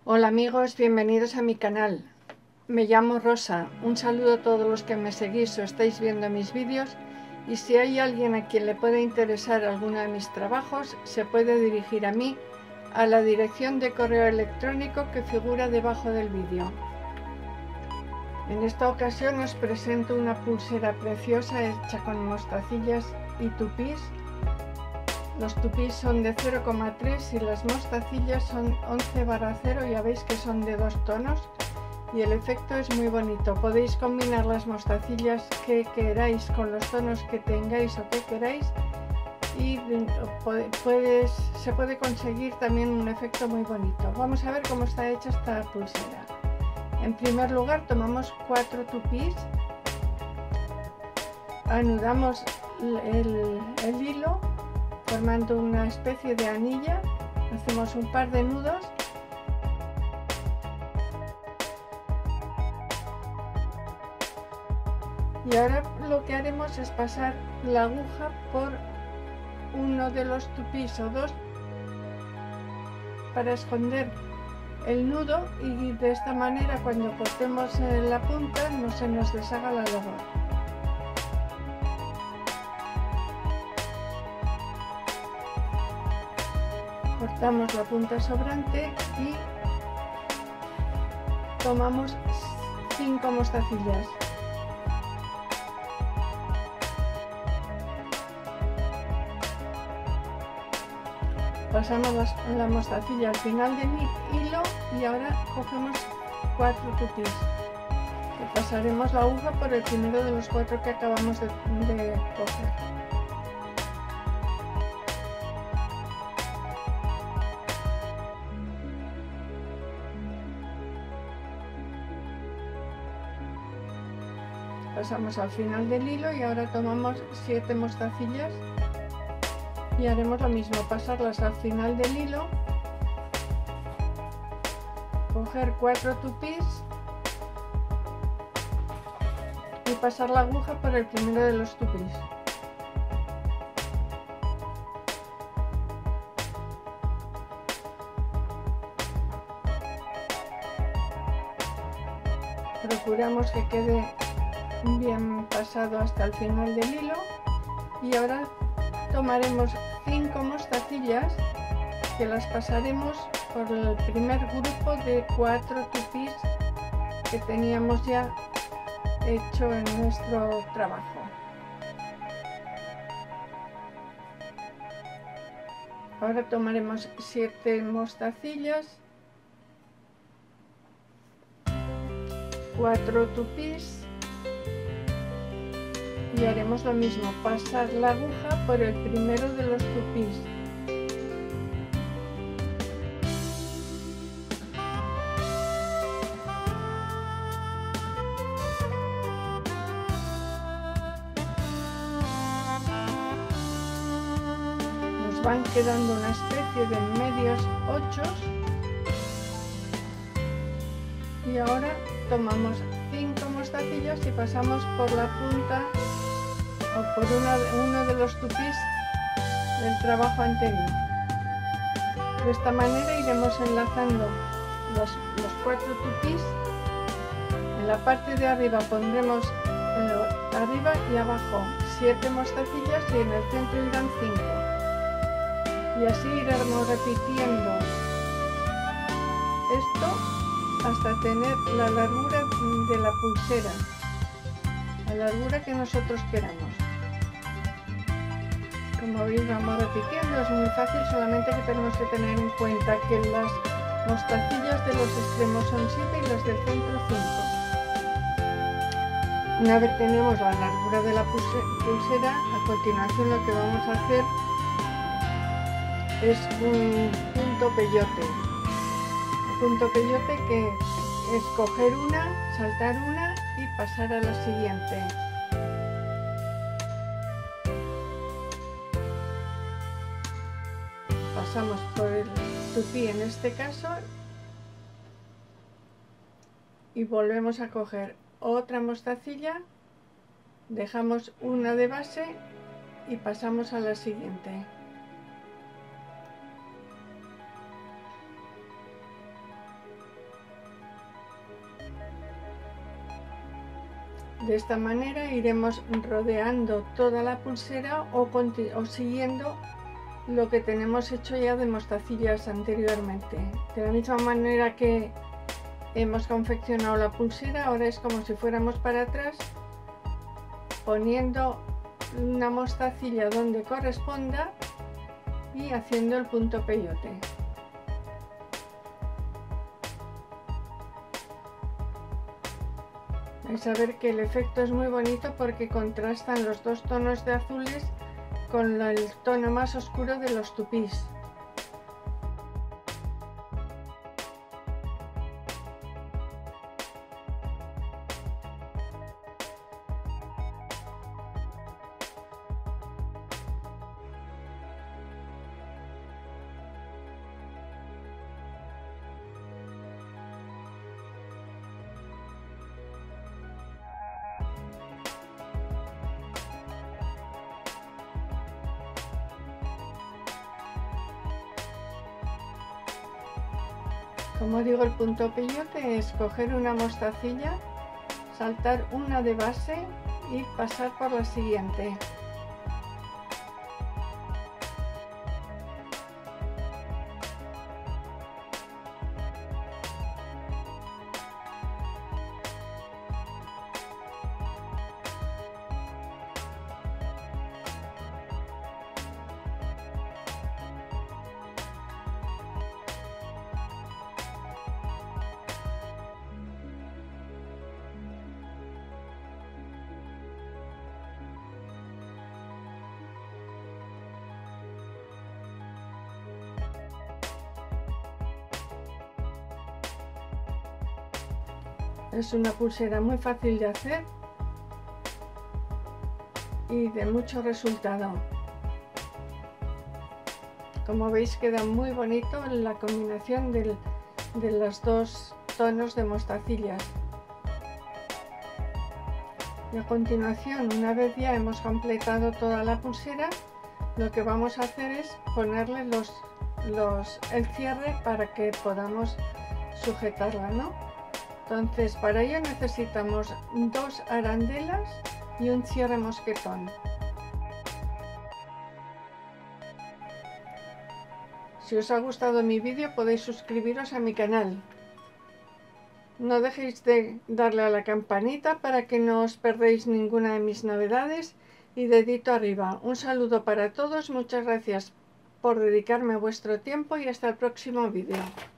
Hola amigos, bienvenidos a mi canal. Me llamo Rosa. Un saludo a todos los que me seguís o estáis viendo mis vídeos, y si hay alguien a quien le pueda interesar alguno de mis trabajos, se puede dirigir a mí a la dirección de correo electrónico que figura debajo del vídeo. En esta ocasión os presento una pulsera preciosa hecha con mostacillas y tupís. Los tupís son de 0,3 y las mostacillas son 11/0, ya veis que son de 2 tonos y el efecto es muy bonito. Podéis combinar las mostacillas que queráis con los tonos que tengáis o que queráis y se puede conseguir también un efecto muy bonito. Vamos a ver cómo está hecha esta pulsera. En primer lugar tomamos 4 tupís, anudamos el hilo formando una especie de anilla, hacemos un par de nudos y ahora lo que haremos es pasar la aguja por uno de los tupís o dos para esconder el nudo, y de esta manera cuando cortemos la punta no se nos deshaga la labor. Cortamos la punta sobrante y tomamos 5 mostacillas. Pasamos la mostacilla al final del hilo y ahora cogemos 4 tupís. Pasaremos la aguja por el primero de los 4 que acabamos de coger. Pasamos al final del hilo y ahora tomamos 7 mostacillas y haremos lo mismo, pasarlas al final del hilo, coger 4 tupís y pasar la aguja por el primero de los tupís. Procuramos que quede bien pasado hasta el final del hilo y ahora tomaremos 5 mostacillas que las pasaremos por el primer grupo de 4 tupís que teníamos ya hecho en nuestro trabajo. Ahora tomaremos 7 mostacillas, 4 tupís y haremos lo mismo, pasar la aguja por el primero de los tupís. Nos van quedando una especie de medios ochos y ahora tomamos 5 mostacillas y pasamos por la punta o por uno de los tupís del trabajo anterior. De esta manera iremos enlazando los 4 tupís. En la parte de arriba pondremos arriba y abajo 7 mostacillas y en el centro irán 5. Y así iremos repitiendo esto hasta tener la largura de la pulsera, la largura que nosotros queramos. Como veis, vamos repitiendo, es muy fácil, solamente que tenemos que tener en cuenta que las mostacillas de los extremos son 7 y las del centro 5. Una vez tenemos la largura de la pulsera, a continuación lo que vamos a hacer es un punto peyote. El punto peyote que es coger una, saltar una y pasar a la siguiente. Pasamos por el tupí en este caso y volvemos a coger otra mostacilla, dejamos una de base y pasamos a la siguiente. De esta manera iremos rodeando toda la pulsera o siguiendo lo que tenemos hecho ya de mostacillas anteriormente. De la misma manera que hemos confeccionado la pulsera, ahora es como si fuéramos para atrás, poniendo una mostacilla donde corresponda y haciendo el punto peyote. Vais a ver que el efecto es muy bonito porque contrastan los dos tonos de azules con el tono más oscuro de los tupís. Como digo, el punto peyote es coger una mostacilla, saltar una de base y pasar por la siguiente. Es una pulsera muy fácil de hacer y de mucho resultado. Como veis, queda muy bonito la combinación de los dos tonos de mostacillas. Y a continuación, una vez ya hemos completado toda la pulsera, lo que vamos a hacer es ponerle el cierre para que podamos sujetarla, ¿no? Entonces, para ello necesitamos 2 arandelas y un cierre mosquetón. Si os ha gustado mi vídeo, podéis suscribiros a mi canal. No dejéis de darle a la campanita para que no os perdéis ninguna de mis novedades y dedito arriba. Un saludo para todos, muchas gracias por dedicarme vuestro tiempo y hasta el próximo vídeo.